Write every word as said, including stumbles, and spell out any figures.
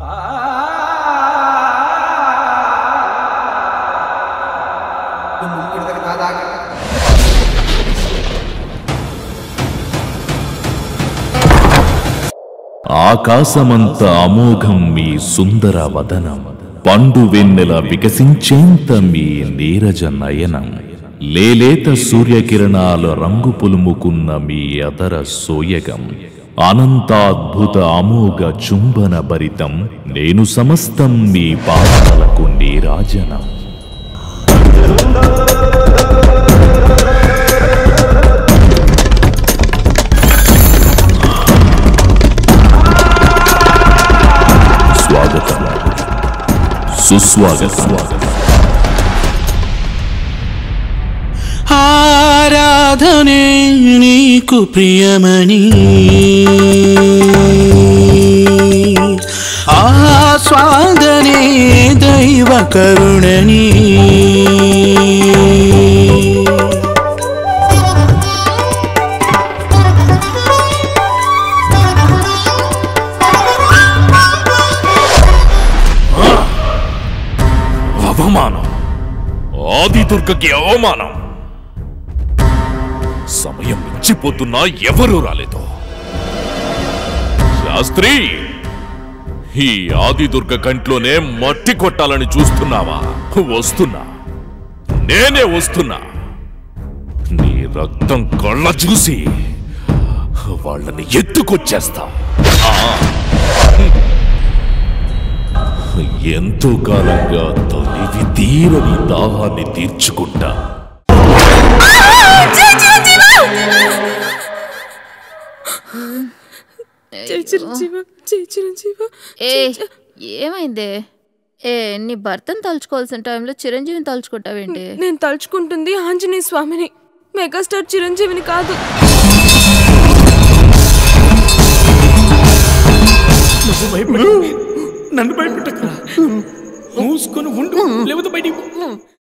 ఆకాశమంత అమోఘం మీ సుందర వదనం, పండు వెన్నెల వికసించేంత మీ నీరజ నయనం, లేలేత సూర్యకిరణాల రంగు పులుముకున్న మీ అదర సోయగం, అనంతాద్భుత అమోఘ చుంబన భరితం, నేను సమస్తం మీ పాదాలకు నీరాజనం. స్వాగతం, సుస్వాగతం. ఆరాధనే నీకు ప్రియమని, ఆస్వాదనే దైవ కరుణని, అవమానం, ఆదిదుర్గకి అవమానం. సమయం మించిపోతున్నా ఎవరూ రాలేదు. శాస్త్రి, ఈ ఆదిదుర్గ కంట్లోనే మట్టి కొట్టాలని చూస్తున్నావా? వస్తున్నా, నేనే వస్తున్నా. నీ రక్తం కళ్ళ చూసి వాళ్ళని ఎత్తుకొచ్చేస్తా. ఎంతో కాలంగా తొలివి తీరని దాహాన్ని తీర్చుకుంటా. ఏమైందే? ఏ నీ భర్తను తలుచుకోవాల్సిన టైంలో చిరంజీవిని తలుచుకుంటావేంటి? నేను తలుచుకుంటుంది ఆంజనేయ స్వామిని, మెగాస్టార్ చిరంజీవిని కాదు. నన్ను భయపెట్టక, మూసుకొని ఉండు, లేకపోతే బయటికి